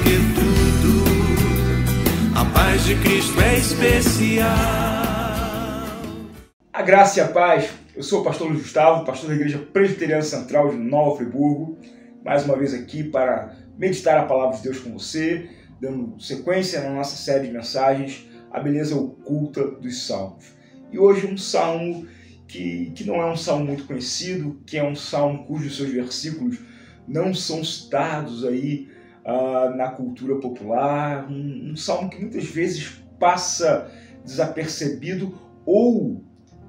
que tudo, a paz de Cristo é especial. A graça e a paz. Eu sou o pastor Luiz Gustavo, pastor da Igreja Presbiteriana Central de Nova Friburgo, mais uma vez aqui para meditar a palavra de Deus com você, dando sequência na nossa série de mensagens, a beleza oculta dos salmos. E hoje um salmo que não é um salmo muito conhecido, que é um salmo cujos seus versículos não são citados aí na cultura popular, um salmo que muitas vezes passa desapercebido ou,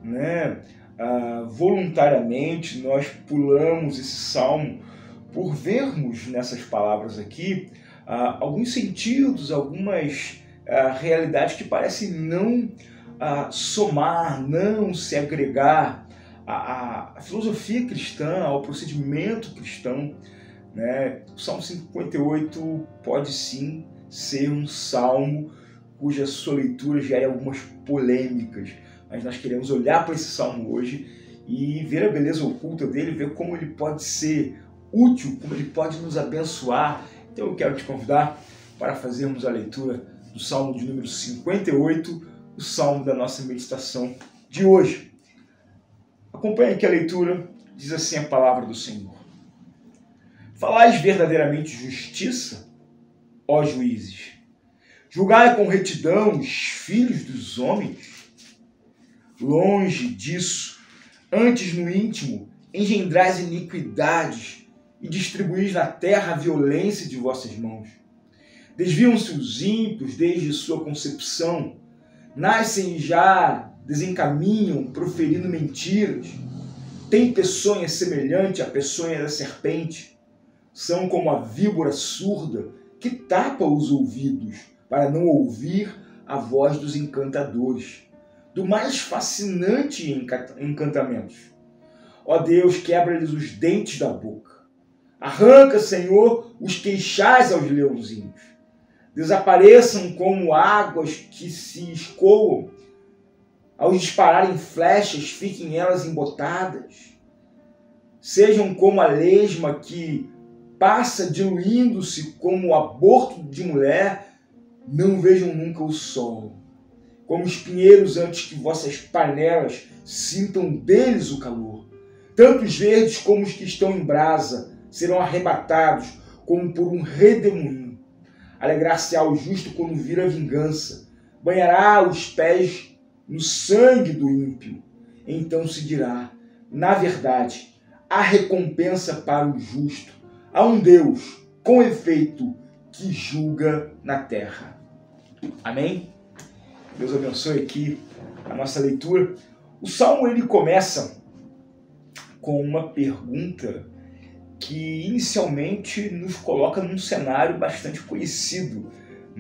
voluntariamente nós pulamos esse salmo por vermos nessas palavras aqui alguns sentidos, algumas realidades que parecem não somar, não se agregar à filosofia cristã, ao procedimento cristão. O Salmo 58 pode sim ser um salmo cuja sua leitura gere algumas polêmicas, mas nós queremos olhar para esse salmo hoje e ver a beleza oculta dele, ver como ele pode ser útil, como ele pode nos abençoar. Então eu quero te convidar para fazermos a leitura do salmo de número 58, o salmo da nossa meditação de hoje. Acompanhe aqui a leitura, diz assim a palavra do Senhor. Falais verdadeiramente justiça, ó juízes. Julgai com retidão os filhos dos homens. Longe disso, antes no íntimo, engendrais iniquidades e distribuís na terra a violência de vossas mãos. Desviam-se os ímpios desde sua concepção, nascem e já desencaminham, proferindo mentiras. Têm peçonha semelhante à peçonha da serpente. São como a víbora surda que tapa os ouvidos para não ouvir a voz dos encantadores, do mais fascinante encantamentos. Ó Deus, quebra-lhes os dentes da boca. Arranca, Senhor, os queixais aos leãozinhos. Desapareçam como águas que se escoam. Ao dispararem flechas, fiquem elas embotadas. Sejam como a lesma que passa diluindo-se como o aborto de mulher. Não vejam nunca o sol. Como os pinheiros antes que vossas panelas sintam deles o calor. Tanto os verdes como os que estão em brasa serão arrebatados como por um redemoinho. Alegrar-se-á o justo quando vir a vingança. Banhará os pés no sangue do ímpio. Então se dirá, na verdade, há recompensa para o justo. Há um Deus, com efeito, que julga na terra. Amém? Deus abençoe aqui a nossa leitura. O Salmo ele começa com uma pergunta que inicialmente nos coloca num cenário bastante conhecido,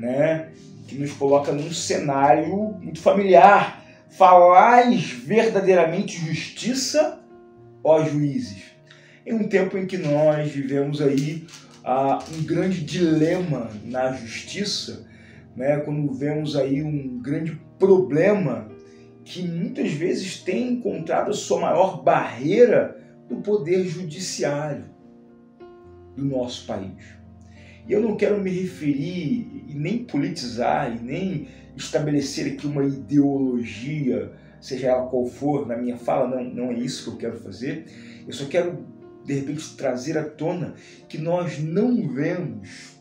que nos coloca num cenário muito familiar. Falais verdadeiramente justiça, ó juízes. Em um tempo em que nós vivemos aí um grande dilema na justiça, quando vemos aí um grande problema que muitas vezes tem encontrado a sua maior barreira no poder judiciário do nosso país. E eu não quero me referir e nem politizar e nem estabelecer aqui uma ideologia, seja ela qual for, na minha fala, não é isso que eu quero fazer. Eu só quero, de repente, trazer à tona que nós não vemos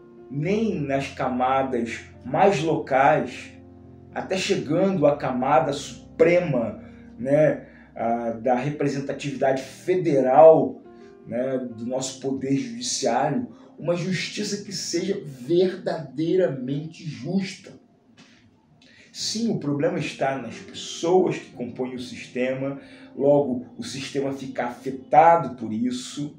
nem nas camadas mais locais, até chegando à camada suprema, da representatividade federal, do nosso poder judiciário, uma justiça que seja verdadeiramente justa. Sim, o problema está nas pessoas que compõem o sistema, logo o sistema fica afetado por isso.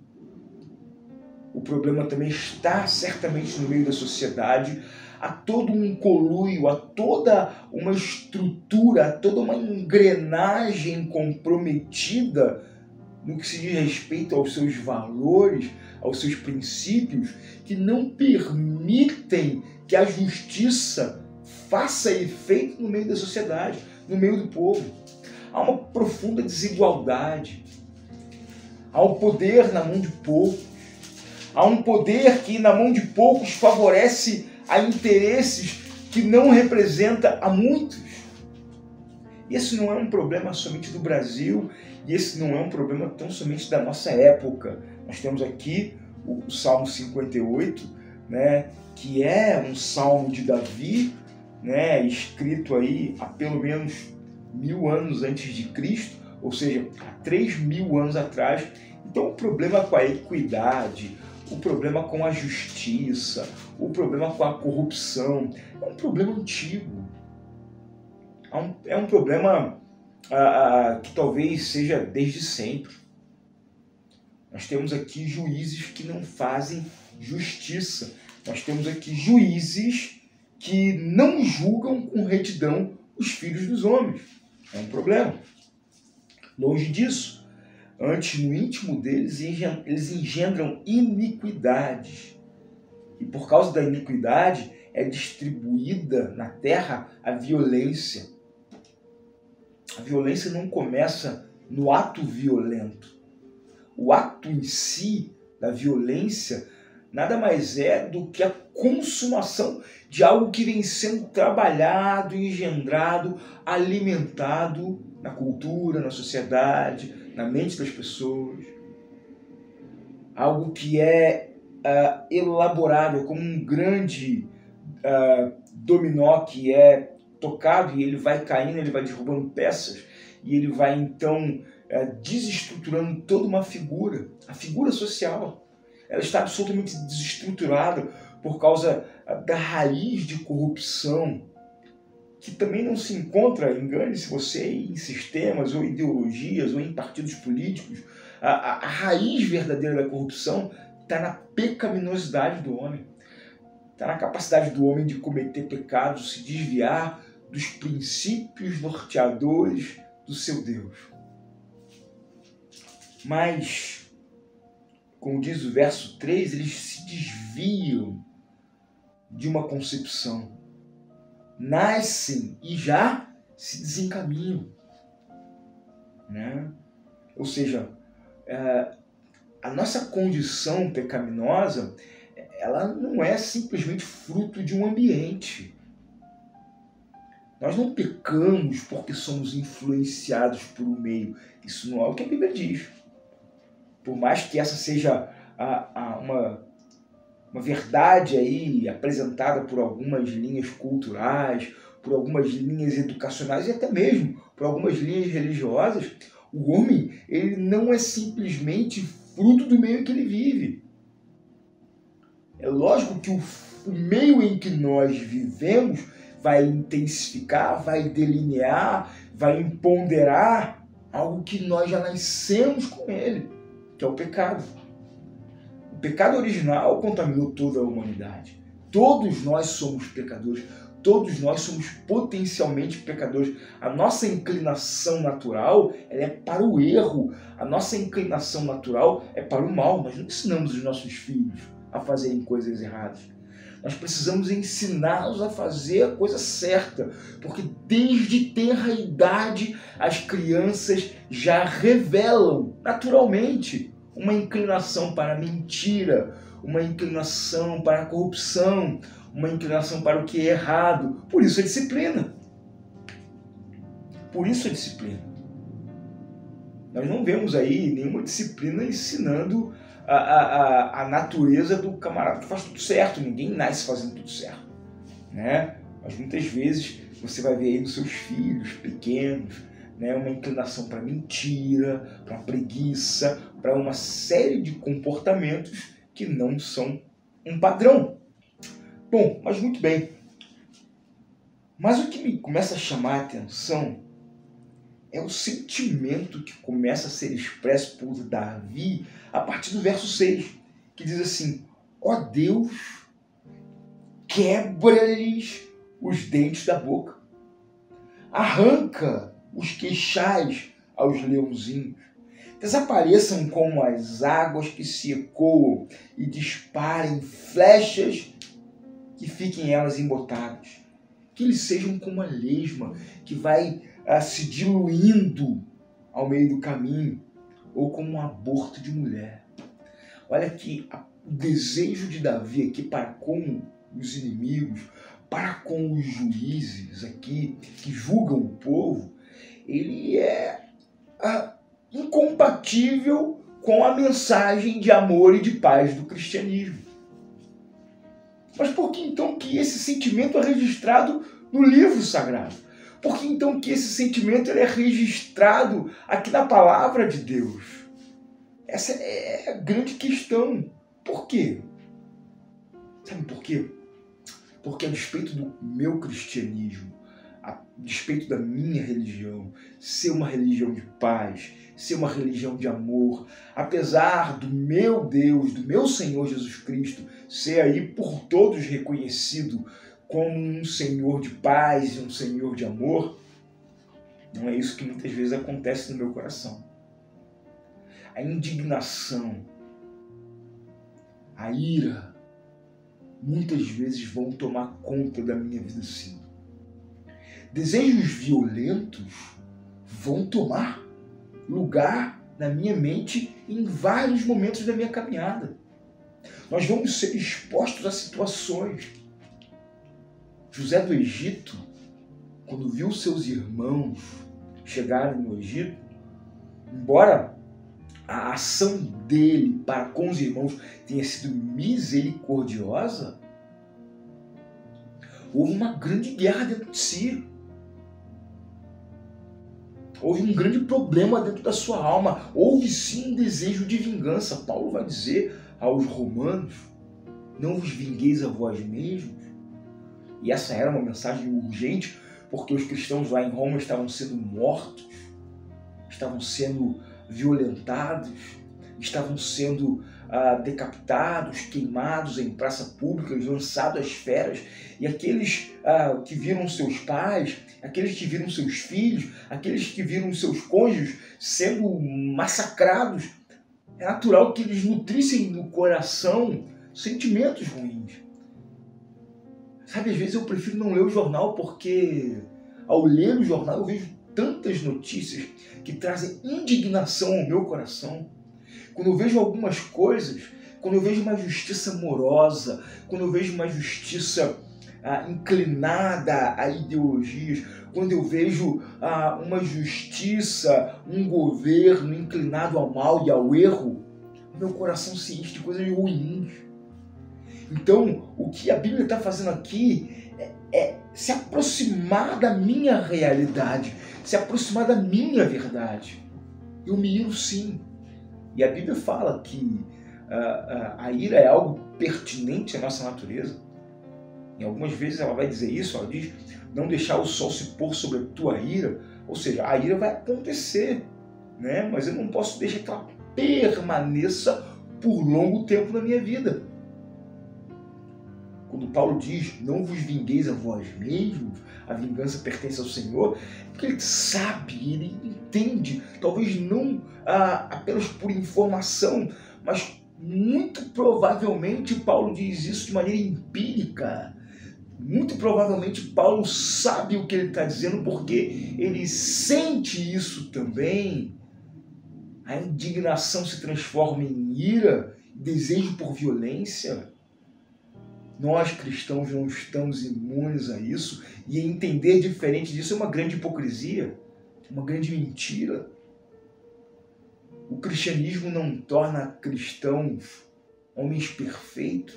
O problema também está certamente no meio da sociedade. Há todo um conluio, há toda uma estrutura, há toda uma engrenagem comprometida no que se diz respeito aos seus valores, aos seus princípios, que não permitem que a justiça faça efeito no meio da sociedade, no meio do povo. Há uma profunda desigualdade. Há um poder na mão de poucos. Há um poder que na mão de poucos favorece a interesses que não representa a muitos. E esse não é um problema somente do Brasil, e esse não é um problema tão somente da nossa época. Nós temos aqui o Salmo 58, né, que é um salmo de Davi, né, escrito aí há pelo menos 1000 anos antes de Cristo, ou seja, há 3000 anos atrás. Então o problema com a equidade, o problema com a justiça, o problema com a corrupção é um problema antigo. É um problema que talvez seja desde sempre. Nós temos aqui juízes que não fazem justiça. Nós temos aqui juízes que não julgam com retidão os filhos dos homens. É um problema. Longe disso. Antes, no íntimo deles, eles engendram iniquidades. E por causa da iniquidade, é distribuída na terra a violência. A violência não começa no ato violento. O ato em si da violência nada mais é do que a consumação de algo que vem sendo trabalhado, engendrado, alimentado na cultura, na sociedade, na mente das pessoas. Algo que é elaborado como um grande dominó que é tocado e ele vai caindo, ele vai derrubando peças e ele vai então desestruturando toda uma figura, a figura social. Ela está absolutamente desestruturada por causa da raiz de corrupção, que também não se encontra, engane-se você, em sistemas ou ideologias ou em partidos políticos. A raiz verdadeira da corrupção está na pecaminosidade do homem. Está na capacidade do homem de cometer pecados, se desviar dos princípios norteadores do seu Deus. Mas, como diz o verso 3, eles se desviam de uma concepção. Nascem e já se desencaminham. Né? Ou seja, a nossa condição pecaminosa, ela não é simplesmente fruto de um ambiente. Nós não pecamos porque somos influenciados por um meio. Isso não é o que a Bíblia diz. Por mais que essa seja uma verdade aí apresentada por algumas linhas culturais, por algumas linhas educacionais e até mesmo por algumas linhas religiosas, o homem ele não é simplesmente fruto do meio que ele vive. É lógico que o meio em que nós vivemos vai intensificar, vai delinear, vai empoderar algo que nós já nascemos com ele, que é o pecado. O pecado original contaminou toda a humanidade. Todos nós somos pecadores, todos nós somos potencialmente pecadores. A nossa inclinação natural ela é para o erro, a nossa inclinação natural é para o mal. Nós não ensinamos os nossos filhos a fazerem coisas erradas. Nós precisamos ensiná-los a fazer a coisa certa, porque desde tenra idade as crianças já revelam naturalmente uma inclinação para a mentira, uma inclinação para a corrupção, uma inclinação para o que é errado. Por isso a disciplina. Por isso a disciplina. Nós não vemos aí nenhuma disciplina ensinando a natureza do camarada que faz tudo certo. Ninguém nasce fazendo tudo certo, né? Mas muitas vezes você vai ver aí nos seus filhos pequenos, né, uma inclinação para mentira, para preguiça, para uma série de comportamentos que não são um padrão. Bom, mas muito bem. Mas o que me começa a chamar a atenção é o sentimento que começa a ser expresso por Davi a partir do verso 6, que diz assim: ó Deus, quebra-lhes os dentes da boca, arranca os queixais aos leãozinhos, desapareçam como as águas que se ecoam e disparem flechas que fiquem elas embotadas, que eles sejam como a lesma que vai se diluindo ao meio do caminho, ou como um aborto de mulher. Olha que a o desejo de Davi aqui para com os inimigos, para com os juízes aqui que julgam o povo, ele é incompatível com a mensagem de amor e de paz do cristianismo. Mas por que então que esse sentimento é registrado no livro sagrado? Por que então que esse sentimento ele é registrado aqui na palavra de Deus? Essa é a grande questão. Por quê? Sabe por quê? Porque a despeito do meu cristianismo, a despeito da minha religião, ser uma religião de paz, ser uma religião de amor, apesar do meu Deus, do meu Senhor Jesus Cristo, ser aí por todos reconhecido como um Senhor de paz e um Senhor de amor, não é isso que muitas vezes acontece no meu coração. A indignação, a ira, muitas vezes vão tomar conta da minha vida sim. Desejos violentos vão tomar lugar na minha mente em vários momentos da minha caminhada. Nós vamos ser expostos a situações. José do Egito, quando viu seus irmãos chegarem no Egito, embora a ação dele para com os irmãos tenha sido misericordiosa, houve uma grande guerra dentro de si. Houve um grande problema dentro da sua alma. Houve sim um desejo de vingança. Paulo vai dizer aos romanos, não vos vingueis a vós mesmos. E essa era uma mensagem urgente, porque os cristãos lá em Roma estavam sendo mortos, estavam sendo violentados, estavam sendo decapitados, queimados em praça pública, lançados às feras. E aqueles que viram seus pais, aqueles que viram seus filhos, aqueles que viram seus cônjuges sendo massacrados, é natural que eles nutrissem no coração sentimentos ruins. Sabe, às vezes eu prefiro não ler o jornal porque ao ler o jornal eu vejo tantas notícias que trazem indignação ao meu coração. Quando eu vejo algumas coisas, quando eu vejo uma justiça morosa, quando eu vejo uma justiça inclinada a ideologias, quando eu vejo uma justiça, um governo inclinado ao mal e ao erro, meu coração se enche de coisas ruins. Então, o que a Bíblia está fazendo aqui é se aproximar da minha realidade, se aproximar da minha verdade. Eu me iro sim. E a Bíblia fala que a ira é algo pertinente à nossa natureza. E algumas vezes ela vai dizer isso, ela diz, não deixar o sol se pôr sobre a tua ira. Ou seja, a ira vai acontecer, né? Mas eu não posso deixar que ela permaneça por longo tempo na minha vida. Quando Paulo diz, não vos vingueis a vós mesmos, a vingança pertence ao Senhor, porque ele sabe, ele entende, talvez não apenas por informação, mas muito provavelmente Paulo diz isso de maneira empírica. Muito provavelmente Paulo sabe o que ele está dizendo porque ele sente isso também. A indignação se transforma em ira, desejo por violência. Nós cristãos não estamos imunes a isso, e entender diferente disso é uma grande hipocrisia, uma grande mentira. O cristianismo não torna cristãos homens perfeitos,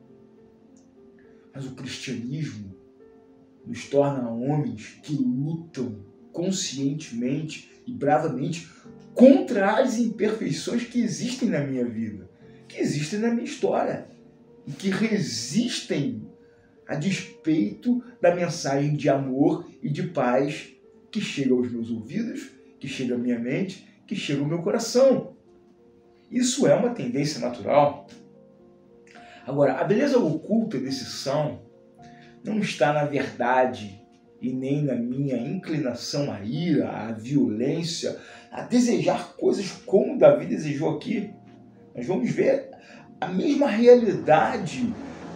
mas o cristianismo nos torna homens que lutam conscientemente e bravamente contra as imperfeições que existem na minha vida, que existem na minha história, e que resistem a despeito da mensagem de amor e de paz que chega aos meus ouvidos, que chega à minha mente, que chega ao meu coração. Isso é uma tendência natural. Agora, a beleza oculta desse salmo não está na verdade e nem na minha inclinação à ira, à violência, a desejar coisas como Davi desejou aqui. Nós vamos ver a mesma realidade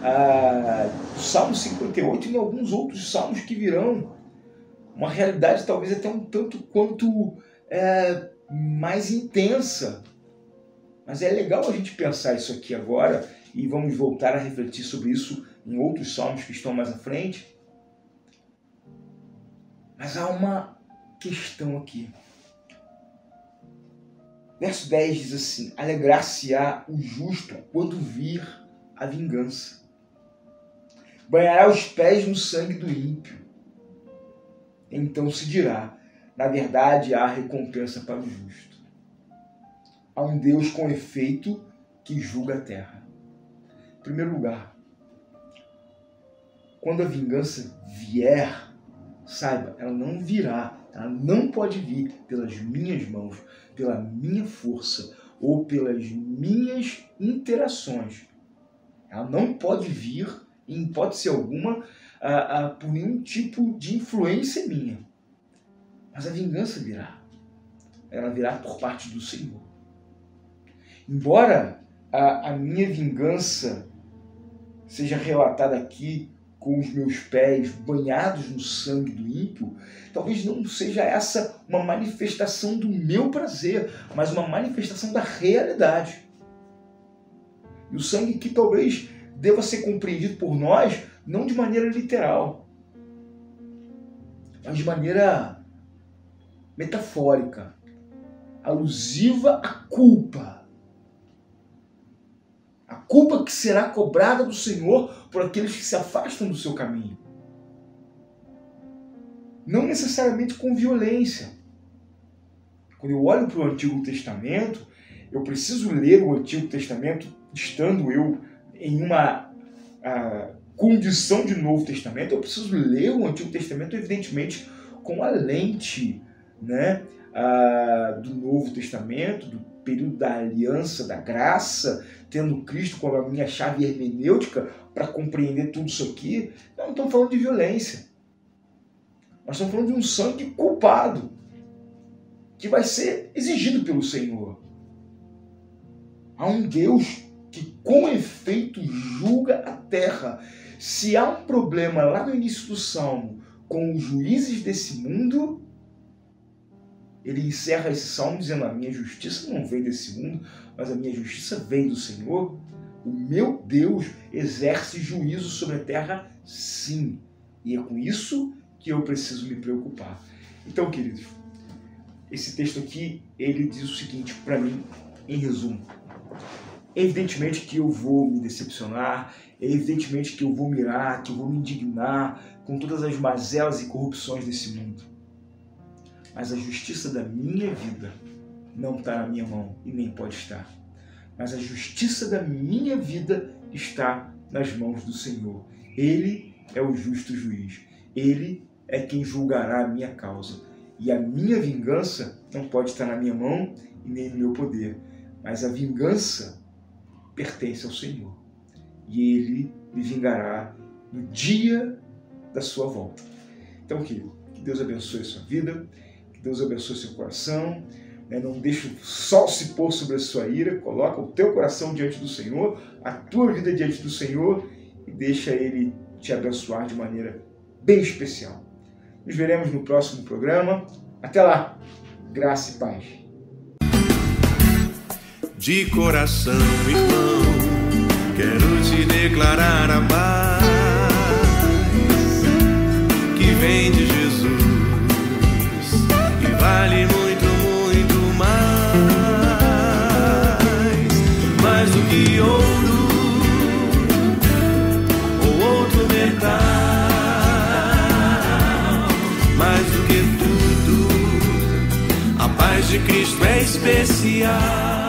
do Salmo 58 e em alguns outros salmos que virão. Uma realidade talvez até um tanto quanto mais intensa. Mas é legal a gente pensar isso aqui agora e vamos voltar a refletir sobre isso em outros salmos que estão mais à frente. Mas há uma questão aqui. Verso 10 diz assim: alegrar-se-á o justo quando vir a vingança. Banhará os pés no sangue do ímpio. Então se dirá: na verdade há recompensa para o justo. Há um Deus com efeito que julga a terra. Em primeiro lugar, quando a vingança vier, saiba, ela não virá, ela não pode vir pelas minhas mãos, pela minha força ou pelas minhas interações. Ela não pode vir, em hipótese alguma, por nenhum tipo de influência minha. Mas a vingança virá. Ela virá por parte do Senhor. Embora a minha vingança seja relatada aqui com os meus pés banhados no sangue do ímpio, talvez não seja essa uma manifestação do meu prazer, mas uma manifestação da realidade. E o sangue que talvez deva ser compreendido por nós, não de maneira literal, mas de maneira metafórica, alusiva à culpa. A culpa que será cobrada do Senhor por aqueles que se afastam do seu caminho. Não necessariamente com violência. Quando eu olho para o Antigo Testamento, eu preciso ler o Antigo Testamento estando eu em uma condição de Novo Testamento. Eu preciso ler o Antigo Testamento, evidentemente, com a lente, né, do Novo Testamento, do período da aliança, da graça, tendo Cristo como a minha chave hermenêutica para compreender tudo isso aqui. Não estamos falando de violência. Nós estamos falando de um sangue culpado que vai ser exigido pelo Senhor. Há um Deus que com efeito julga a terra. Se há um problema lá no início do Salmo com os juízes desse mundo, ele encerra esse salmo dizendo: a minha justiça não vem desse mundo, mas a minha justiça vem do Senhor. O meu Deus exerce juízo sobre a terra, sim. E é com isso que eu preciso me preocupar. Então, queridos, esse texto aqui, ele diz o seguinte para mim, em resumo. Evidentemente que eu vou me decepcionar, evidentemente que eu vou mirar, que eu vou me indignar com todas as mazelas e corrupções desse mundo. Mas a justiça da minha vida não está na minha mão e nem pode estar. Mas a justiça da minha vida está nas mãos do Senhor. Ele é o justo juiz. Ele é quem julgará a minha causa. E a minha vingança não pode estar na minha mão e nem no meu poder. Mas a vingança pertence ao Senhor. E Ele me vingará no dia da sua volta. Então, querido, que Deus abençoe a sua vida. Deus abençoe seu coração, né? Não deixe o sol se pôr sobre a sua ira, coloca o teu coração diante do Senhor, a tua vida diante do Senhor e deixa Ele te abençoar de maneira bem especial. Nos veremos no próximo programa. Até lá, graça e paz. De coração, irmão, quero te declarar a paz que vem de Jesus. Vale muito, muito mais do que ouro ou outro metal, mais do que tudo, a paz de Cristo é especial.